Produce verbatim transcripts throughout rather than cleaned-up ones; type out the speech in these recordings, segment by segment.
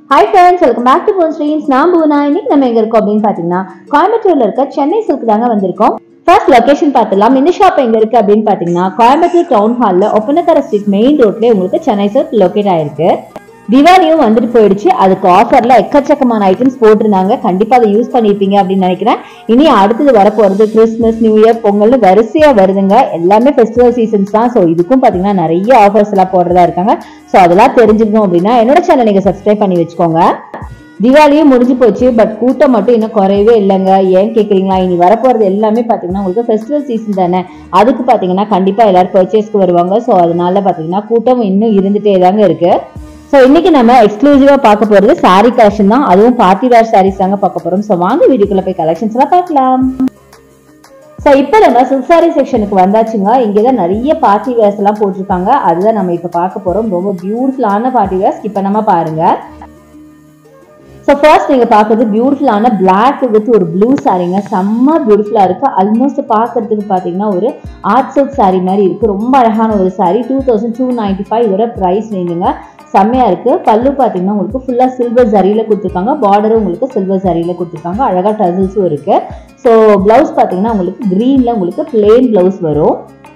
Hi friends, welcome back to Phone Streams. நான் பூனா. இன்னைக்கு நம்ம எங்க இருக்கோம் அப்படின்னு பாத்தீங்கன்னா கோயம்புத்தூர்ல இருக்க சென்னை சில்க் தாங்க வந்திருக்கோம். ஃபர்ஸ்ட் லொகேஷன் பார்த்துலாம். இந்த ஷாப் எங்க இருக்கு அப்படின்னு பாத்தீங்கன்னா கோயம்புத்தூர் டவுன் ஹால்ல ஒப்பனக்கார ஸ்ட்ரீட் மெயின் ரோட்ல உங்களுக்கு சென்னை சில்க் லொகேட் ஆயிருக்கு. திவாலியும் வந்துட்டு போயிடுச்சு. அதுக்கு ஆஃபர்ல எக்கச்சக்கமான ஐட்டம்ஸ் போட்டிருந்தாங்க. கண்டிப்பா அதை யூஸ் பண்ணிருப்பீங்க அப்படின்னு நினைக்கிறேன். இனி அடுத்தது வரப்போறது கிறிஸ்துமஸ், நியூ இயர், பொங்கல் வரிசையா வருதுங்க. எல்லாமே ஃபெஸ்டிவல் சீசன்ஸ் தான். ஸோ இதுக்கும் பாத்தீங்கன்னா நிறைய ஆஃபர்ஸ் எல்லாம் போடுறதா இருக்காங்க. ஸோ அதெல்லாம் தெரிஞ்சுக்கணும் அப்படின்னா என்னோட சேனல் நீங்க சப்ஸ்கிரைப் பண்ணி வச்சுக்கோங்க. திவாலியும் முடிஞ்சு போச்சு, பட் கூட்டம் மட்டும் இன்னும் குறையவே இல்லைங்க. ஏன் கேக்குறீங்களா? இனி வரப்போறது எல்லாமே பாத்தீங்கன்னா உங்களுக்கு ஃபெஸ்டிவல் சீசன் தானே. அதுக்கு பாத்தீங்கன்னா கண்டிப்பா எல்லாரும் பர்ச்சேஸ்க்கு வருவாங்க. ஸோ அதனால பாத்தீங்கன்னா கூட்டம் இன்னும் இருந்துட்டே தாங்க இருக்கு. ஸோ இன்னைக்கு நம்ம எக்ஸ்க்ளூசிவா பார்க்க போறது சாரி கலெக்ஷன் தான். அதுவும் பார்ட்டி வேர் சாரீஸ் தாங்க பார்க்க போறோம். ஸோ வாங்க வீடியோக்குள்ள போய் கலெக்ஷன்ஸ் எல்லாம் பார்க்கலாம். ஸோ இப்போ நம்ம சில்க் சாரி செக்ஷனுக்கு வந்தாச்சுங்க. இங்கதான் நிறைய பார்ட்டி வேர்ஸ் எல்லாம் போட்டிருக்காங்க. அதுதான் நம்ம இப்ப பார்க்க போறோம். ரொம்ப பியூட்டிஃபுல்லான பார்ட்டி வேர்ஸ் இப்ப நம்ம பாருங்க. ஸோ ஃபர்ஸ்ட் நீங்க பாக்குறது பியூட்டிஃபுல்லான பிளாக் வித் ஒரு ப்ளூ சாரீங்க. செம்ம பியூட்டிஃபுல்லா இருக்கு. ஆல்மோஸ்ட் பாக்குறதுக்கு பாத்தீங்கன்னா ஒரு ஆர்ட் சில்க் சாரி மாதிரி இருக்கு. ரொம்ப அழகான ஒரு sari. Two thousand two ninety five இதோட பிரைஸ் ரேஞ்சுங்க. செம்மையா இருக்கு. பல்லு பாத்தீங்கன்னா உங்களுக்கு ஃபுல்லா சில்வர் ஜரியில கொடுத்துருக்காங்க. பார்டரும் உங்களுக்கு சில்வர் ஜரியில கொடுத்துருக்காங்க. அழகா டசல்ஸும் இருக்கு. ஸோ பிளவுஸ் பாத்தீங்கன்னா உங்களுக்கு கிரீன்ல உங்களுக்கு பிளெயின் பிளவுஸ் வரும்.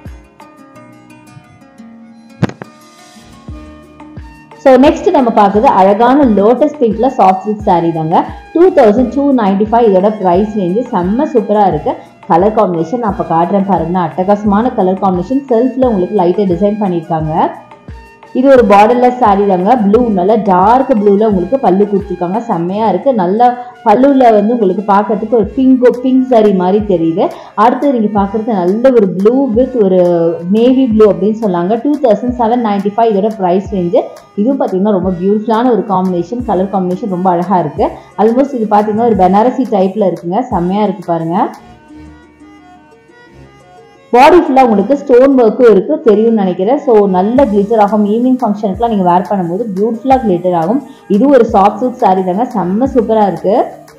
ஸோ நெக்ஸ்ட் நம்ம பார்க்குறது அழகான லோட்டஸ் பிங்க்ல சாஃப்ட் சில்க் சாரி தாங்க. Two thousand two ninety five இதோட பிரைஸ் ரேஞ்சு செம்ம சூப்பரா இருக்கு. கலர் காம்பினேஷன் நான் அப்போ காட்டுறேன் பாருங்கன்னா அட்டகாசமான கலர் காம்பினேஷன். செல்ஃப்ல உங்களுக்கு லைட்டா டிசைன் பண்ணியிருக்காங்க. இது ஒரு பார்டர்லெஸ் சாரி தாங்க. ப்ளூ நல்ல டார்க் ப்ளூல உங்களுக்கு பல்லு கொடுத்துருக்காங்க. செம்மையா இருக்கு. நல்ல பல்லுல வந்து உங்களுக்கு பார்க்கறதுக்கு ஒரு பிங்க் பிங்க் சாரி மாதிரி தெரியுது. அடுத்து நீங்க பாக்குறது நல்ல ஒரு ப்ளூ வித் ஒரு நேவி ப்ளூ அப்படின்னு சொன்னாங்க. Two thousand seven ninety five இதோட பிரைஸ் ரேஞ்சு. இதுவும் பாத்தீங்கன்னா ரொம்ப பியூட்டிஃபுல்லான ஒரு காம்பினேஷன். கலர் காம்பினேஷன் ரொம்ப அழகா இருக்கு. ஆல்மோஸ்ட் இது பாத்தீங்கன்னா ஒரு பனாரசி டைப்ல இருக்குங்க. செம்மையா இருக்கு பாருங்க. பாடி ஃபுல்லா உங்களுக்கு ஸ்டோன் ஒர்க்கும் இருக்கு தெரியும்னு நினைக்கிறேன். ஸோ நல்ல கிளிட்டர் ஆகும். ஈவினிங் ஃபங்க்ஷனுக்குலாம் நீங்க வேர் பண்ணும்போது பியூட்டிஃபுல்லா கிளிட்டர் ஆகும். இது ஒரு சாஃப்ட் சில்க் சாரி தாங்க. செம்ம சூப்பரா இருக்கு.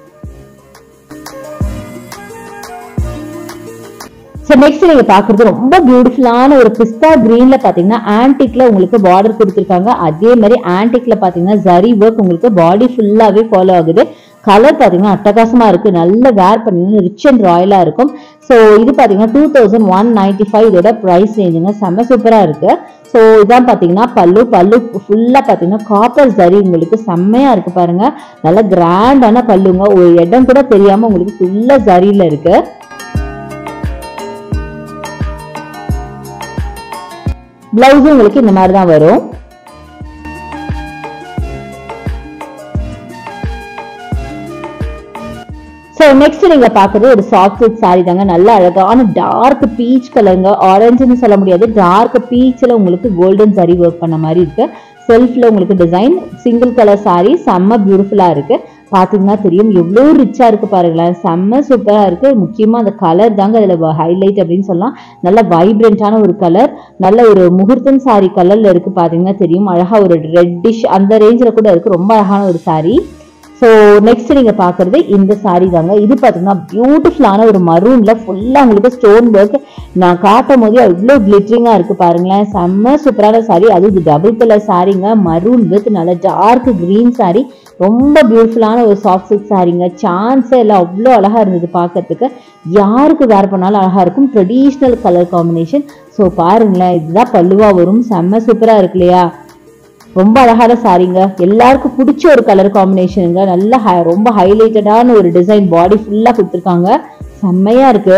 ஸோ நெக்ஸ்ட் நீங்க பாக்குறது ரொம்ப பியூட்டிஃபுல்லான ஒரு பிஸ்தா கிரீன்ல பாத்தீங்கன்னா ஆன்டிக்ல உங்களுக்கு பார்டர் கொடுத்துருக்காங்க. அதே மாதிரி ஆன்டிக்ல பாத்தீங்கன்னா ஜரி ஒர்க் உங்களுக்கு பாடி ஃபுல்லாவே ஃபாலோ ஆகுது. கலர் பாத்தீங்கன்னா அட்டகாசமா இருக்கு. நல்ல வேர் பண்ணீங்கன்னா ரிச் அண்ட் ராயலா இருக்கும். ஸோ இது பாத்தீங்கன்னா two thousand one ninety five இதோட பிரைஸ் ரேஞ்சுங்க. செம்ம சூப்பரா இருக்கு. ஸோ இதான் பாத்தீங்கன்னா பல்லு பல்லு ஃபுல்லா பாத்தீங்கன்னா காப்பர் ஜரி உங்களுக்கு செம்மையா இருக்கு பாருங்க. நல்ல கிராண்டான பல்லுங்க. ஒரு இடம் கூட தெரியாம உங்களுக்கு ஃபுல்லா ஜரியில இருக்கு. பிளவுஸும் உங்களுக்கு இந்த மாதிரி தான் வரும். ஸோ நெக்ஸ்ட் நீங்க பாக்குறது ஒரு சாஃப்ட் சில்க் சாரி தாங்க. நல்ல அழகான டார்க் பீச் கலருங்க. ஆரஞ்சுன்னு சொல்ல முடியாது. டார்க் பீச்ல உங்களுக்கு கோல்டன் ஜரி ஒர்க் பண்ண மாதிரி இருக்கு. செல்ஃப்ல உங்களுக்கு டிசைன் சிங்கிள் கலர் சாரி. செம்ம பியூட்டிஃபுல்லா இருக்கு. பாத்தீங்கன்னா தெரியும் எவ்வளவு ரிச்சா இருக்கு பாருங்களேன். செம்ம சூப்பரா இருக்கு. முக்கியமா அந்த கலர் தாங்க அதுல ஹைலைட் அப்படின்னு சொல்லலாம். நல்ல வைப்ரண்டான ஒரு கலர். நல்ல ஒரு முகூர்த்தம் சாரி கலர்ல இருக்கு. பாத்தீங்கன்னா தெரியும் அழகா ஒரு ரெட்டிஷ் அந்த ரேஞ்சில கூட இருக்கு. ரொம்ப அழகான ஒரு சாரி. ஸோ நெக்ஸ்ட் நீங்க பாக்குறது இந்த சாரி தாங்க. இது பாத்தீங்கன்னா பியூட்டிஃபுல்லான ஒரு மரூன்ல ஃபுல்லா உங்களுக்கு ஸ்டோன் ஒர்க். நான் காட்டும் போது அவ்வளோ கிளிட்டரிங்கா இருக்கு பாருங்களேன். செம்ம சூப்பரான சாரி. அது இது டபுள் கலர் சாரிங்க. மரூன் வித் நல்ல டார்க் கிரீன் சாரி. ரொம்ப பியூட்டிஃபுல்லான ஒரு சாஃப்ட் சில்க் சாரிங்க. சான்ஸே எல்லாம் அவ்வளோ அழகா இருந்தது பார்க்கறதுக்கு. யாருக்கு வேர் பண்ணாலும் அழகா இருக்கும். Traditional colour combination. ஸோ பாருங்களேன் இதுதான் பல்லுவா வரும். செம்ம சூப்பரா இருக்கு இல்லையா? ரொம்ப அழகான சாரிங்க. எல்லாருக்கும் பிடிச்ச ஒரு கலர் காம்பினேஷனுங்க. நல்ல ரொம்ப ஹைலைட்டடான ஒரு டிசைன் பாடி ஃபுல்லா கொடுத்துருக்காங்க. செம்மையா இருக்கு.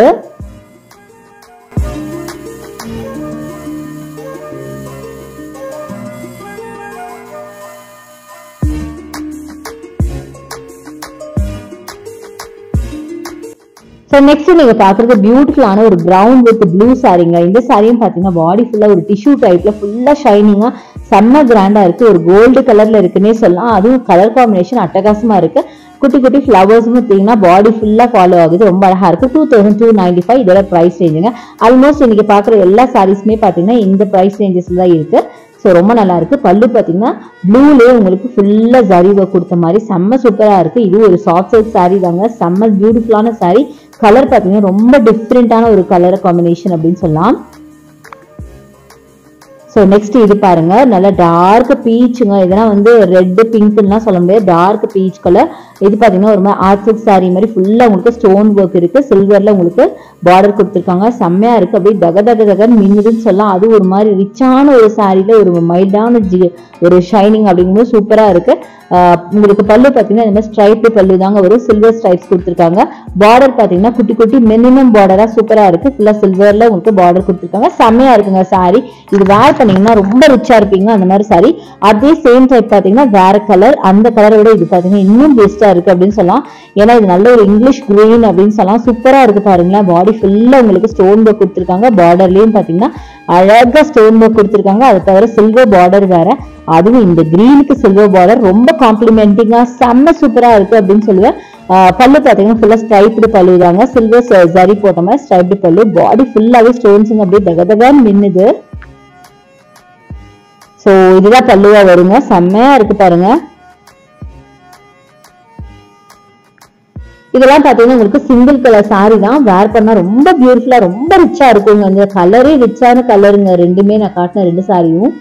ஸோ நெக்ஸ்ட் நீங்க பாக்குறது பியூட்டிஃபுல்லான ஒரு பிரவுன் வித் ப்ளூ சாரிங்க. இந்த சாரியும் பாத்தீங்கன்னா பாடி ஃபுல்லா ஒரு டிஷ்யூ டைப்ல ஃபுல்லா ஷைனிங்கா செம்ம கிராண்டா இருக்கு. ஒரு கோல்டு கலர்ல இருக்குன்னே சொல்லலாம். அதுவும் கலர் காம்பினேஷன் அட்டகாசமா இருக்கு. குட்டி குட்டி ஃபிளவர்ஸும் பார்த்தீங்கன்னா பாடி ஃபுல்லா ஃபாலோ ஆகுது. ரொம்ப அழகா இருக்கு. Two thousand two ninety five இதோட பிரைஸ் ரேஞ்சுங்க. ஆல்மோஸ்ட் இன்னைக்கு பாக்குற எல்லா சாரீஸுமே பாத்தீங்கன்னா இந்த பிரைஸ் ரேஞ்சஸ்ல தான் இருக்கு. ஸோ ரொம்ப நல்லா இருக்கு. பல்லு பார்த்தீங்கன்னா ப்ளூலேயே உங்களுக்கு ஃபுல்லா ஜரி ஒர்க் கொடுத்த மாதிரி செம்ம சூப்பரா இருக்கு. இது ஒரு சாஃப்ட் சில்க் சாரி தாங்க. செம்ம பியூட்டிஃபுல்லான சாரி. கலர் பார்த்தீங்கன்னா ரொம்ப டிஃப்ரெண்டான ஒரு கலர் காம்பினேஷன் அப்படின்னு சொல்லலாம். ஸோ நெக்ஸ்ட் இது பாருங்க, நல்ல டார்க் பீச்சுங்க. இதெல்லாம் வந்து ரெட் பிங்க்லாம் சொல்ல முடியாது, டார்க் பீச் கலர். இது பாத்தீங்கன்னா ஒரு மாதிரி ஆர்ட் சில்க் சாரி மாதிரி ஃபுல்லா உங்களுக்கு ஸ்டோன் ஒர்க் இருக்கு, சில்வர்ல உங்களுக்கு பார்டர் கொடுத்துருக்காங்க. செம்மையா இருக்கு, அப்படியே தக தக தகன்னு மின்னுதுன்னு சொல்லலாம். அது ஒரு மாதிரி ரிச்சான ஒரு சாரியில ஒரு மைல்டான ஒரு ஷைனிங் அப்படிங்கும்போது சூப்பரா இருக்கு. உங்களுக்கு பல்லு பாத்தீங்கன்னா இந்த மாதிரி ஸ்ட்ரைப்டு பல்லு தாங்க வரும், சில்வர் ஸ்ட்ரைப்ஸ் கொடுத்துருக்காங்க. பார்டர் பாத்தீங்கன்னா குட்டி குட்டி மினிமம் பார்டரா சூப்பரா இருக்கு, ஃபுல்லா சில்வர்ல உங்களுக்கு பார்டர் கொடுத்துருக்காங்க. செம்மையா இருக்குங்க சாரி. இது வேர் பண்ணீங்கன்னா ரொம்ப ரிச்சா இருப்பீங்க அந்த மாதிரி சாரி. அதே சேம் டைப் பாத்தீங்கன்னா வேற கலர், அந்த கலரை விட இது பாத்தீங்கன்னா இன்னும் பெஸ்டா இருக்கு அப்படின்னு சொல்லலாம். ஏன்னா இது நல்ல ஒரு இங்கிலீஷ் கிரீன் அப்படின்னு சொல்லலாம். சூப்பரா இருக்கு பாருங்களேன். பாடி ஃபுல்லா உங்களுக்கு ஸ்டோன் ஒர்க் கொடுத்துருக்காங்க. பார்டர்லயும் பாத்தீங்கன்னா அழகா ஸ்டோன் ஒர்க் கொடுத்துருக்காங்க. அது தவிர சில்வர் பார்டர் வேற, அதுவும் இந்த கிரீனுக்கு சில்வர் பார்டர் ரொம்ப காம்ப்ளிமெண்டிங்கா செம்ம சூப்பரா இருக்கு அப்படின்னு சொல்லுவேன். பல்லு பாத்தீங்கன்னா ஃபுல்லா ஸ்ட்ரைப்டு பல்லு தாங்க, சில்வர் ஜரி போட்ட மாதிரி ஸ்ட்ரைப்டு பல்லு. பாடி ஃபுல்லாவே ஸ்டோன்ஸுங்க அப்படியே தகதகான்னு மின்னுது. சோ இதுதான் பல்லுவா வருங்க, செம்மையா இருக்கு பாருங்க. இதெல்லாம் பாத்தீங்கன்னா உங்களுக்கு சிங்கிள் கலர் சாரி தான், வேர் பண்ணா ரொம்ப பியூட்டிஃபுல்லா ரொம்ப ரிச்சா இருக்குங்க. இந்த கலரே ரிச்சான கலருங்க ரெண்டுமே, நான் காட்டின ரெண்டு சாரியும்.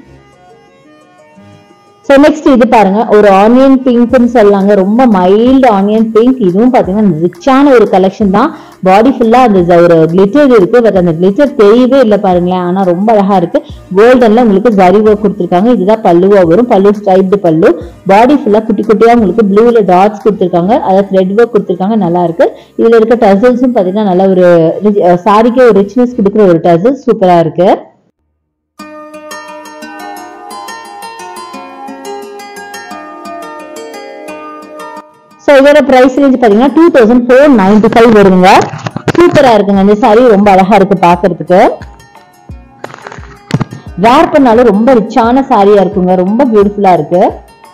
ஸோ நெக்ஸ்ட் இது பாருங்க, ஒரு ஆனியன் பிங்க்னு சொல்லலாங்க, ரொம்ப மைல்டு ஆனியன் பிங்க். இதுவும் பாத்தீங்கன்னா ரிச்சான ஒரு கலெக்ஷன் தான். பாடி ஃபுல்லா அந்த ஒரு கிளிட்டர் இருக்கு, பட் அந்த கிளிட்டர் தெரியவே இல்லை பாருங்களேன். ஆனா ரொம்ப அழகா இருக்கு. கோல்டன்ல உங்களுக்கு ஜரி ஒர்க் கொடுத்துருக்காங்க. இதுதான் பல்லுவா வரும், பல்லு ஸ்ட்ரைப்டு பல்லு. பாடி ஃபுல்லா குட்டி குட்டியா உங்களுக்கு ப்ளூல டாட்ஸ் கொடுத்துருக்காங்க, அதாவது த்ரெட் ஒர்க் கொடுத்துருக்காங்க, நல்லா இருக்கு. இதுல இருக்க டசல்ஸும் பாத்தீங்கன்னா நல்ல ஒரு சாரிக்கே ஒரு ரிச்னஸ் கொடுக்குற ஒரு டசல், சூப்பரா இருக்கு. ஸோ இதோட பிரைஸ் ரேஞ்ச் பாத்தீங்கன்னா two thousand four ninety five வருங்க. சூப்பரா இருக்குங்க இந்த சாரி, ரொம்ப அழகா இருக்கு பாக்குறதுக்கு. வேர் பண்ணாலும் ரொம்ப ரிச்சான சாரியா இருக்குங்க, ரொம்ப பியூட்டிஃபுல்லா இருக்கு.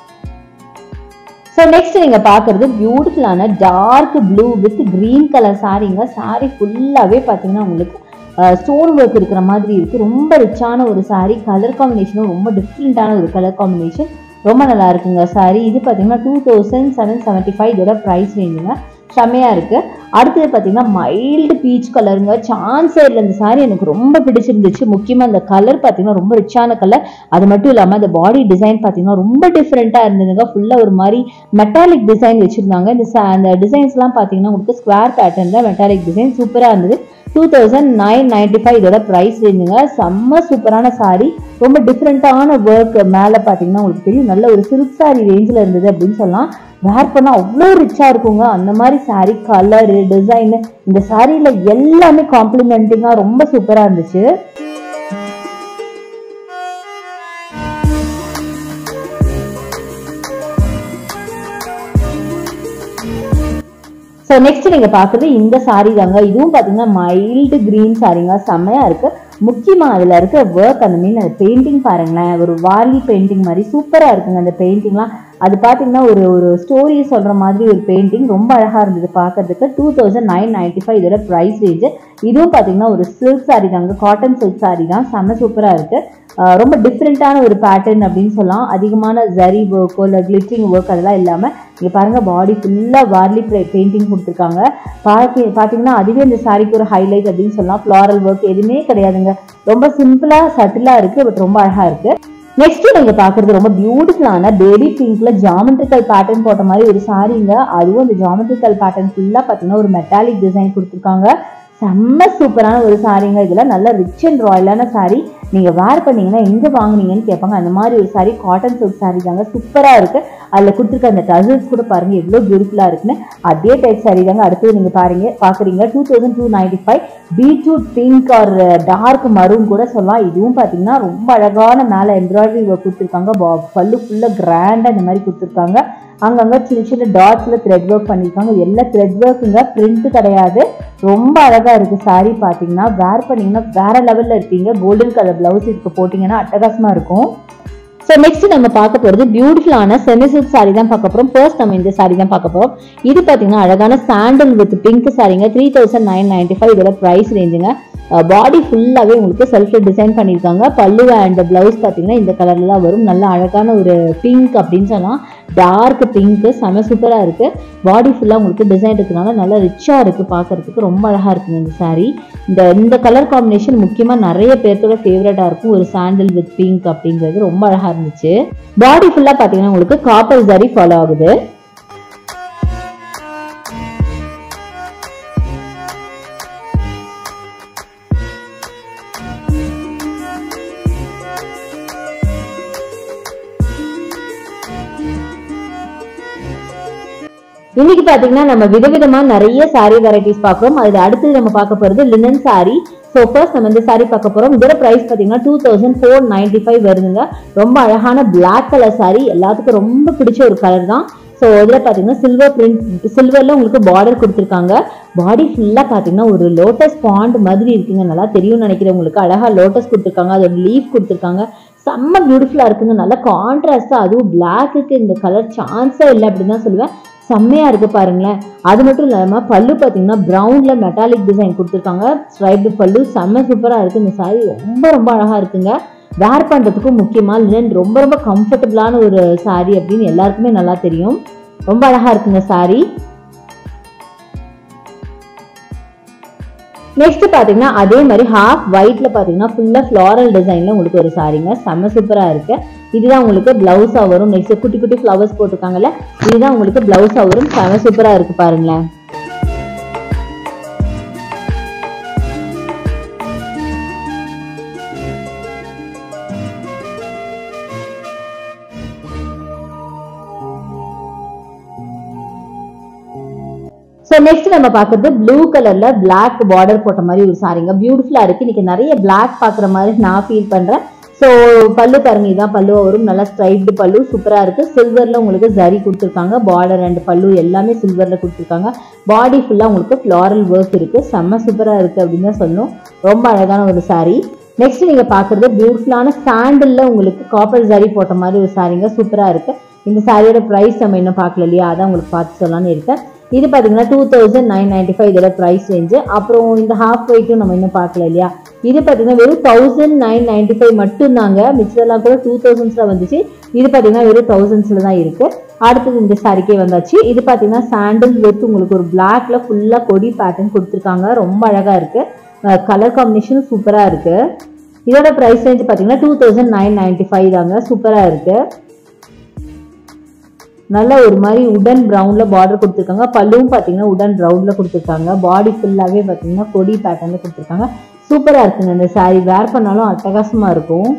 ஸோ நெக்ஸ்ட் நீங்க பாக்குறது பியூட்டிஃபுல்லான dark blue with green colour சாரிங்க. சாரி ஃபுல்லாவே பாத்தீங்கன்னா உங்களுக்கு ஸ்டோன் ஒர்க் இருக்கிற மாதிரி இருக்கு, ரொம்ப ரிச்சான ஒரு சாரி. கலர் காம்பினேஷனும் ரொம்ப டிஃப்ரெண்டான ஒரு கலர் காம்பினேஷன், ரொம்ப நல்லா இருக்குங்க சாரி. இது பாத்தீங்கன்னா two thousand seven seventy five இதோட பிரைஸ் ரேஞ்சுங்க, செம்மையா இருக்கு. அடுத்தது பாத்தீங்கன்னா மைல்டு பீச் கலருங்க, சான்ஸே இல்லை. இந்த சாரி எனக்கு ரொம்ப பிடிச்சிருந்துச்சு. முக்கியமா இந்த கலர் பாத்தீங்கன்னா ரொம்ப ரிச்சான கலர். அது மட்டும் இல்லாம அந்த பாடி டிசைன் பாத்தீங்கன்னா ரொம்ப டிஃப்ரெண்டா இருந்ததுங்க. ஃபுல்லா ஒரு மாதிரி மெட்டாலிக் டிசைன் வச்சிருந்தாங்க. இந்த அந்த டிசைன்ஸ் எல்லாம் பாத்தீங்கன்னா உங்களுக்கு ஸ்கொயர் பேட்டர்ன்ல மெட்டாலிக் டிசைன் சூப்பரா இருந்தது. Two thousand nine ninety five இதோட பிரைஸ் ரேஞ்சுங்க, செம்ம சூப்பரான சாரி. ரொம்ப டிஃப்ரெண்டான ஒர்க் மேல பாத்தீங்கன்னா உங்களுக்கு தெரியும், நல்ல ஒரு சில்க் சாரி ரேஞ்சில் இருந்தது அப்படின்னு சொல்லலாம். வேர் பண்ணா அவ்வளோ ரிச்சா இருக்குங்க அந்த மாதிரி சாரி. கலரு டிசைன் இந்த சாரியில எல்லாமே காம்ப்ளிமெண்டிங்கா ரொம்ப சூப்பரா இருந்துச்சு. ஸோ நெக்ஸ்ட் நீங்க பாக்குறது இந்த சாரி தாங்க. இதுவும் பாத்தீங்கன்னா மைல்டு கிரீன் சாரிங்க, செம்மையா இருக்கு. முக்கியமா அதுல இருக்க ஒர்க், அந்த மீன் அந்த பெயிண்டிங் பாருங்களேன், ஒரு வாலி பெயிண்டிங் மாதிரி சூப்பரா இருக்குங்க அந்த பெயிண்டிங்லாம். அது பாத்தீங்கன்னா ஒரு ஒரு ஸ்டோரி சொல்ற மாதிரி ஒரு பெயிண்டிங், ரொம்ப அழகா இருந்தது பாக்குறதுக்கு. Two thousand nine ninety five இதோட பிரைஸ் ரேஞ்ச். இதுவும் பாத்தீங்கன்னா ஒரு சில்க் சாரி தாங்க, காட்டன் சில்க் சாரி தான், செம்ம சூப்பரா இருக்கு. ரொம்ப டிஃப்ரெண்டான ஒரு பேட்டர்ன் அப்படின்னு சொல்லலாம். அதிகமான ஜரி ஒர்க்கோ இல்லை கிளிட்டரிங் ஒர்க் அதெல்லாம் இல்லாம இங்க பாருங்க, பாடி ஃபுல்லா வார்லி பெயிண்டிங் கொடுத்துருக்காங்க. பாத்தி பாத்தீங்கன்னா அதுவே இந்த சாரிக்கு ஒரு ஹைலைட் அப்படின்னு சொல்லலாம். ஃபிளாரல் ஒர்க் எதுவுமே கிடையாதுங்க, ரொம்ப சிம்பிளா சட்டிலா இருக்கு, பட் ரொம்ப அழகா இருக்கு. நெக்ஸ்ட் நீங்க பாக்குறது ரொம்ப பியூட்டிஃபுல்லான பேபி பிங்க்ல ஜாமெட்ரிக்கல் பேட்டர்ன் போட்ட மாதிரி ஒரு சாரிங்க. அதுவும் அந்த ஜாமெட்ரிக்கல் பேட்டர்ன் ஃபுல்லா பாத்தீங்கன்னா ஒரு மெட்டாலிக் டிசைன் கொடுத்துருக்காங்க. செம்ம சூப்பரான ஒரு சாரிங்க. இதெல்லாம் நல்ல ரிச் அண்ட் ராயலான சாரி. நீங்க வேர் பண்ணீங்கன்னா எங்க வாங்குனீங்கன்னு கேட்பாங்க, அந்த மாதிரி ஒரு சாரி. காட்டன் சில்க் சாரி தாங்க, சூப்பரா இருக்கு. அதுல கொடுத்துருக்க அந்த டசல்ஸ் கூட பாருங்க எவ்வளவு பியூட்டிஃபுல்லா இருக்குன்னு. அதே டைப் சாரி தாங்க அடுத்தது நீங்க பாருங்க பாக்குறீங்க. Two thousand two ninety five beetroot pink or dark maroon கூட சொல்லலாம். இதுவும் பாத்தீங்கன்னா ரொம்ப அழகான மேல எம்ப்ராய்டரி ஒர்க் கொடுத்துருக்காங்க. பல்லு ஃபுல்லா கிராண்டா இந்த மாதிரி கொடுத்துருக்காங்க. அங்கங்க சின்ன சின்ன டாட்ஸ்ல த்ரெட் ஒர்க் பண்ணிருக்காங்க. எல்லாம் த்ரெட் ஒர்க்குங்க, பிரிண்ட் கிடையாது. ரொம்ப அழகா இருக்கு சாரி. பாத்தீங்கன்னா வேர் பண்ணீங்கன்னா வேற லெவல்ல இருப்பீங்க. கோல்டன் கலர் பிளவுஸ் இதுக்கு போட்டீங்கன்னா அட்டகாசமா இருக்கும். ஸோ நெக்ஸ்ட் நம்ம பார்க்க போறது பியூட்டிஃபுல்லான செமி சில்க் சாரி தான் பார்க்க போறோம். ஃபர்ஸ்ட் நம்ம இந்த சாரி தான் பார்க்க போறோம். இது பாத்தீங்கன்னா அழகான சாண்டல் வித் பிங்க் சாரிங்க. Three thousand nine ninety five இதோட பிரைஸ் ரேஞ்சுங்க. பாடி ஃபுல்லாவே உங்களுக்கு செல்ஃப்ல டிசைன் பண்ணியிருக்காங்க. பல்லு அண்ட் பிளவுஸ் பாத்தீங்கன்னா இந்த கலர்ல தான் வரும். நல்ல அழகான ஒரு பிங்க் அப்படின்னு சொல்லலாம். டார்க் பிங்க் செம சூப்பரா இருக்கு. பாடி ஃபுல்லா உங்களுக்கு டிசைன் இருக்கிறதுனால நல்லா ரிச்சா இருக்கு, பார்க்கறதுக்கு ரொம்ப அழகா இருக்குங்க இந்த saree. இந்த இந்த கலர் காம்பினேஷன் முக்கியமா நிறைய பேர்த்தோட ஃபேவரட்டா இருக்கும். ஒரு சாண்டில் வித் பிங்க் அப்படிங்கிறது ரொம்ப அழகா இருந்துச்சு. பாடி ஃபுல்லா பாத்தீங்கன்னா உங்களுக்கு காப்பர் ஜரி ஃபாலோ ஆகுது. இன்னைக்கு பாத்தீங்கன்னா நம்ம விதவிதமா நிறைய saree வெரைட்டிஸ் பார்க்கிறோம். அதுல அடுத்து நம்ம பார்க்க போறது லினன் saree. சோ ஃபர்ஸ்ட் நம்ம இந்த saree பார்க்க போறோம். இதோட பிரைஸ் பாத்தீங்கன்னா two thousand four ninety five வருதுங்க. ரொம்ப அழகான பிளாக் கலர் saree, எல்லாத்துக்கும் ரொம்ப பிடிச்ச ஒரு கலர் தான். ஸோ இதில் பார்த்தீங்கன்னா சில்வர் பிரிண்ட், சில்வரில் உங்களுக்கு பார்டர் கொடுத்துருக்காங்க. பாடி ஃபுல்லாக பார்த்தீங்கன்னா ஒரு லோட்டஸ் பாண்ட் மாதிரி இருக்குங்க, நல்லா தெரியும்னு நினைக்கிறேன் உங்களுக்கு. அழகாக லோட்டஸ் கொடுத்துருக்காங்க, அதோட லீஃப் கொடுத்துருக்காங்க, செம்ம பியூட்டிஃபுல்லாக இருக்குங்க. நல்லா கான்ட்ராஸ்டாக, அதுவும் பிளாக்குக்கு இந்த கலர் சான்ஸே இல்லை அப்படின்னு தான் சொல்லுவேன். செம்மையா இருக்கு பாருங்களேன். அது மட்டும் இல்லாம பல்லு பாத்தீங்கன்னா பிரவுன்ல மெட்டாலிக் டிசைன் கொடுத்துருக்காங்க, ஸ்ட்ரைப்டு பல்லு, செம்ம சூப்பரா இருக்கு. இந்த சாரி ரொம்ப ரொம்ப அழகா இருக்குங்க. வேர் பண்றதுக்கும் முக்கியமா லினன் ரொம்ப ரொம்ப கம்ஃபர்டபுளான ஒரு சாரி அப்படின்னு எல்லாருக்குமே நல்லா தெரியும். ரொம்ப அழகா இருக்குங்க சாரி. நெக்ஸ்ட் பாத்தீங்கன்னா அதே மாதிரி ஹாஃப் ஒயிட்ல பாத்தீங்கன்னா ஃபுல்லா ஃபிளாரல் டிசைன்ல உங்களுக்கு ஒரு சாரிங்க, செம்ம சூப்பரா இருக்கு. இதுதான் உங்களுக்கு பிளவுஸா வரும். நெக்ஸ்ட் குட்டி குட்டி ஃபிளவர்ஸ் போட்டிருக்காங்கல்ல, இதுதான் உங்களுக்கு பிளவுஸா வரும். செம்ம சூப்பரா இருக்கு பாருங்களேன். ஸோ நெக்ஸ்ட் நம்ம பார்க்கறது ப்ளூ கலர்ல பிளாக் பார்டர் போட்ட மாதிரி ஒரு சாரிங்க, பியூட்டிஃபுல்லா இருக்கு. இன்னைக்கு நிறைய பிளாக் பாக்குற மாதிரி நான் ஃபீல் பண்றேன். ஸோ பல்லு பாருங்க, இதான் பல்லுவா வரும். நல்லா ஸ்ட்ரைப்டு பல்லு, சூப்பரா இருக்கு. சில்வர்ல உங்களுக்கு ஜரி கொடுத்துருக்காங்க, பார்டர் அண்ட் பல்லு எல்லாமே சில்வர்ல கொடுத்துருக்காங்க. பாடி ஃபுல்லா உங்களுக்கு ஃபிளாரல் ஒர்க் இருக்கு, செம்ம சூப்பரா இருக்கு அப்படின்னு தான் சொல்லணும். ரொம்ப அழகான ஒரு சாரி. நெக்ஸ்ட் நீங்க பாக்குறது பியூட்டிஃபுல்லான சாண்டில்ல உங்களுக்கு காப்பர் ஜரி போட்ட மாதிரி ஒரு சாரிங்க, சூப்பரா இருக்கு. இந்த சாரியோட பிரைஸ் நம்ம இன்னும் பார்க்கல இல்லையா, அதான் உங்களுக்கு பார்த்து சொல்லலாம்னு இருக்கேன். இது பாத்தீங்கன்னா two thousand nine ninety five இதோட பிரைஸ் ரேஞ்சு. அப்புறம் இந்த ஹாஃப் ஒயிட்டும் நம்ம இன்னும் பார்க்கல இல்லையா, இது பாத்தீங்கன்னா வெறும் தௌசண்ட் நைன் நைன்டி ஃபைவ் மட்டும் தாங்க. மிச்சதெல்லாம் கூட டூ தௌசண்ட்ஸ்ல வந்துச்சு. இது பாத்தீங்கன்னா வெறும் தௌசண்ட்ஸ்ல தான் இருக்கு. அடுத்தது இந்த சாரிக்கே வந்தாச்சு. இது பாத்தீங்கன்னா சாண்டில் வித் உங்களுக்கு ஒரு பிளாக்ல ஃபுல்லா கொடி பேட்டர்ன் கொடுத்துருக்காங்க, ரொம்ப அழகா இருக்கு. கலர் காம்பினேஷன் சூப்பரா இருக்கு. இதோட பிரைஸ் ரேஞ்ச் பாத்தீங்கன்னா two thousand nine ninety five தாங்க, சூப்பரா இருக்கு. நல்ல ஒரு மாதிரி உடன் ப்ரௌன்ல பார்டர் கொடுத்துருக்காங்க. பல்லுவும் பாத்தீங்கன்னா உடன் ப்ரௌன்ல கொடுத்துருக்காங்க. பாடி ஃபுல்லாவே பாத்தீங்கன்னா கொடி பேட்டர்ன்ல கொடுத்துருக்காங்க, சூப்பரா இருக்குங்க. இந்த சாரி வேர் பண்ணாலும் அட்டகாசமா இருக்கும்.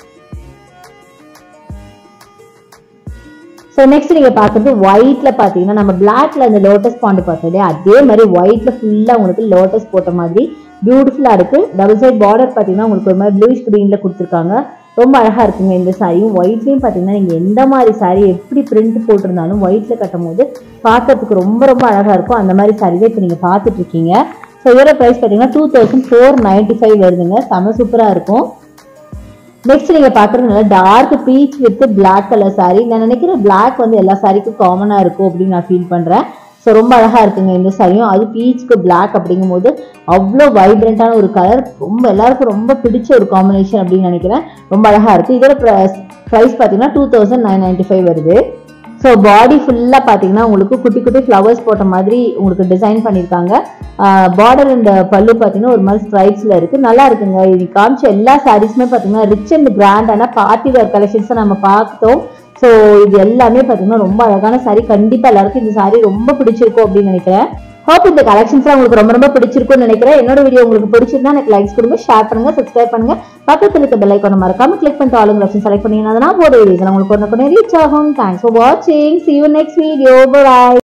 ஸோ நெக்ஸ்ட் நீங்க பாக்குறது ஒயிட்ல பாத்தீங்கன்னா நம்ம பிளாக்ல அந்த லோட்டஸ் பாண்டு பார்த்தோம் இல்லையா, அதே மாதிரி ஒயிட்ல ஃபுல்லா உங்களுக்கு லோட்டஸ் போட்ட மாதிரி பியூட்டிஃபுல்லா இருக்கு. டபுள் சைட் பார்டர் பாத்தீங்கன்னா உங்களுக்கு ஒரு மாதிரி ப்ளூஷ் கிரீன்ல கொடுத்துருக்காங்க, ரொம்ப அழகா இருக்குங்க. இந்த சாரியும் ஒயிட்லயும் பாத்தீங்கன்னா நீங்க எந்த மாதிரி சாரி எப்படி பிரிண்ட் போட்டிருந்தாலும் ஒயிட்ல கட்டும் போது பார்க்கறதுக்கு ரொம்ப ரொம்ப அழகா இருக்கும். அந்த மாதிரி சாரி தான் இப்போ நீங்க பாத்துட்டு இருக்கீங்க. ஸோ இதோட பிரைஸ் பாத்தீங்கன்னா two thousand four ninety five வருதுங்க, செம சூப்பரா இருக்கும். நெக்ஸ்ட் நீங்க பாக்குறது நல்லா dark peach with black colour sari. நான் நினைக்கிறேன் பிளாக் வந்து எல்லா சாரிக்கும் காமனா இருக்கும் அப்படின்னு நான் ஃபீல் பண்றேன். ஸோ ரொம்ப அழகா இருக்குங்க இந்த சாரியும். அது பீச்சுக்கு பிளாக் அப்படிங்கும் போது அவ்வளோ வைப்ரண்டான ஒரு கலர், ரொம்ப எல்லாருக்கும் ரொம்ப பிடிச்ச ஒரு காம்பினேஷன் அப்படின்னு நினைக்கிறேன். ரொம்ப அழகா இருக்கு. இதோட ப்ரைஸ் பார்த்தீங்கன்னா two thousand nine ninety five வருது. ஸோ பாடி ஃபுல்லாக பார்த்தீங்கன்னா உங்களுக்கு குட்டி குட்டி ஃப்ளவர்ஸ் போட்ட மாதிரி உங்களுக்கு டிசைன் பண்ணியிருக்காங்க. பார்டர் அண்ட் பல்லு பார்த்தீங்கன்னா ஒரு மாதிரி ஸ்ட்ரைப்ஸில் இருக்குது, நல்லா இருக்குங்க. இது காமிச்ச எல்லா சாரீஸுமே பார்த்தீங்கன்னா ரிச் அண்ட் கிராண்டான பார்ட்டி வேர் கலெக்ஷன்ஸை நம்ம பார்த்தோம். ஸோ இது எல்லாமே பார்த்தீங்கன்னா ரொம்ப அழகான சாரி. கண்டிப்பாக எல்லாருக்கும் இந்த சாரி ரொம்ப பிடிச்சிருக்கும் அப்படின்னு நினைக்கிறேன். ஹோப் இந்த கலெக்ஷன்ஸ்லாம் உங்களுக்கு ரொம்ப ரொம்ப பிடிச்சிருக்கும்னு நினைக்கிறேன். என்னோட வீடியோ உங்களுக்கு பிடிச்சிருந்தா எனக்கு லைக்ஸ் கொடுங்க, ஷேர் பண்ணுங்க, சப்ஸ்கிரைப் பண்ணுங்க. பக்கத்தில் இருக்க பெல் ஐகானை மறக்காம கிளிக் பண்ணிட்டு ஆளுங்க ஆப்ஷன் செலக்ட் பண்ணீங்கன்னா போட வீடியோஸ் உங்களுக்கு ஒன்று ரீச் ஆகும். தேங்க்ஸ் ஃபார் வாட்சிங். See you next video. Bye.